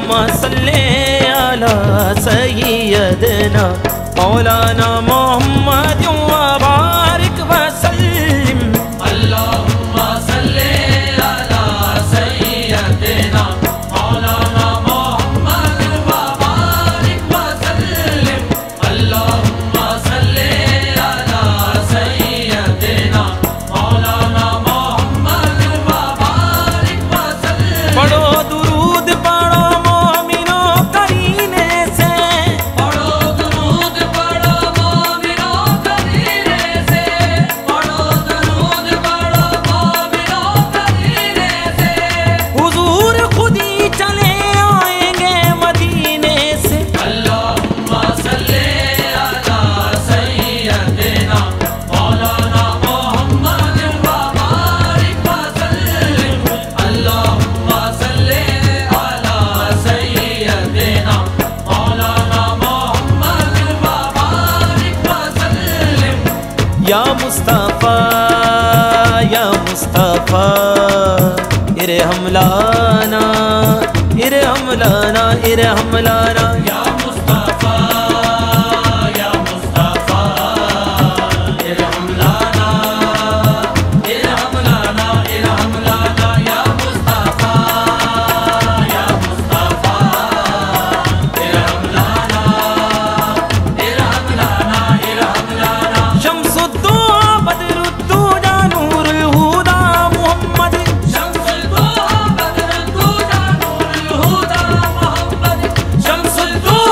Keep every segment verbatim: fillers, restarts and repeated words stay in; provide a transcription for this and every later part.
अल्लाहुम्मा सल्ले अला सय्यदना मौलाना मोहम्मद व बारिक व सल्लिम। अल्लाहुम्मा सल्ले अला सय्यदना मौलाना मोहम्मद व बारिक व सल्लिम। अल्लाहुम्मा सल्ले अला सय्यदना मौलाना मोहम्मद व बारिक व सल्लिम। पढ़ो दुरूद पढ़ो मोमिनो करीने से, पढ़ो दुरूद पढ़ो मोमिनो करीने से, पढ़ो दुरूद पढ़ो मोमिनो करीने से। हुजूर खुद ही चले आएंगे मदीने से। अल्लाहुम्मा सल्ले अला सय्यदना मौलाना मोहम्मद व बारिक व सल्लिम। अल्लाहुम्मा सल्ले अला सय्यदना मौलाना मोहम्मद व बारिक व सल्लिम। या मुस्तफा या मुस्तफा इरहम लाना इरहम लाना इरहम लाना। या मुस्तफा या मुस्तफा इरहम लाना इरहम लाना इरहम लाना। या मुस्तफा या मुस्तफा इरहम लाना इरहम लाना इरहम लाना। शम्सुद्दौला बदरुद्दौला नूरुल हुदा मोहम्मद। शम्सुद्दौला बदरुद्दौला नूरुल हुदा मोहम्मद। शम्सुद्दौला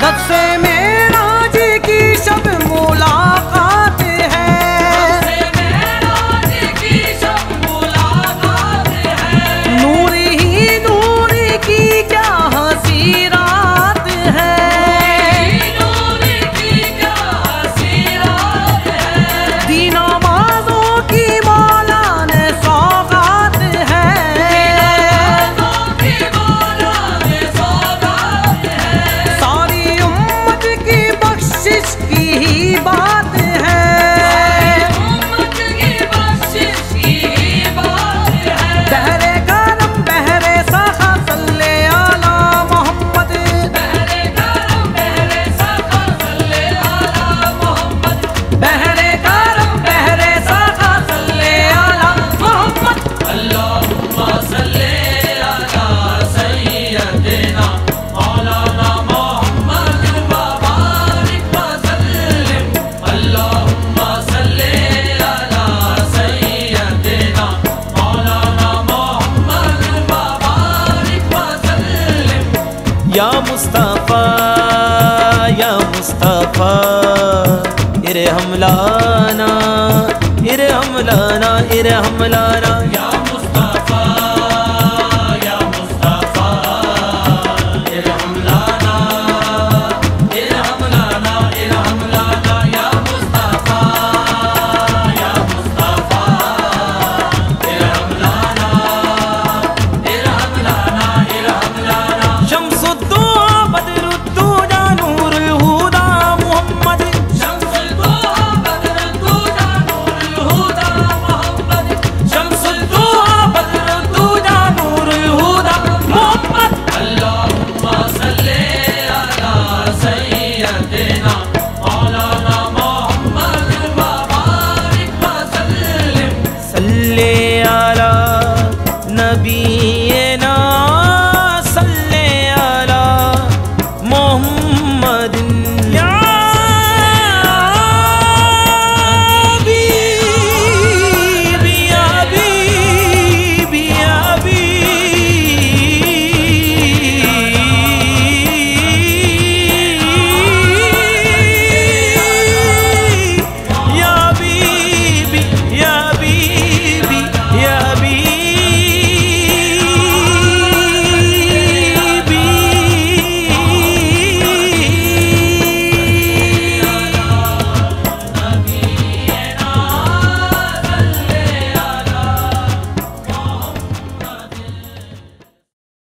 सबसे मेराज की शब मुलाकात है, सबसे मेराज की शब मुलाकात है। नूर ही नूर की क्या हंसी रात है, नूर की क्या हंसी रात है। दीना माज़ों की मौला ने सौगात है, दीनामाज़ों की मौला ने सौगात है। सारी उम्मत की बख्शिश की ही बात है, उम्मत की बख्शिश की ही बात है। बहरे करम बहरे सखा सल्ले आला मोहम्मद, बहरे करम बहरे सखा सल्ले आला मोहम्मद। बहरे करम बहरे सखा सल्ले आला मोहम्मद। अल्लाहुम्मा सल्ले अला सय्यदिना मौलाना मोहम्मद व बारिक व सल्लिम। अल्लाहुम्मा सल्ले अला सय्यदिना मौलाना मोहम्मद व बारिक व सल्लिम। या मुस्तफा या मुस्तफा इरहम लाना इरहम लाना इरहम लाना। या मुस्तफा या मुस्तफा इरहम लाना इरहम लाना इरहम लाना। या मुस्तफा या मुस्तफा इरहम लाना इरहम लाना इरहम लाना। शम्सुद्दौला बदरुद्दौला नूरुल हुदा मोहम्मद, शम्सुद्दौला बदरुद्दौला नूरुल हुदा मोहम्मद। शम्सुद्दौला बदरुद्दौला नूरुल हुदा मोहम्मद। अल्लाहुम्मा सल्ले अला सय्यदिना मौलाना मोहम्मद व बारिक व सल्लिम। सल्ले आला नबी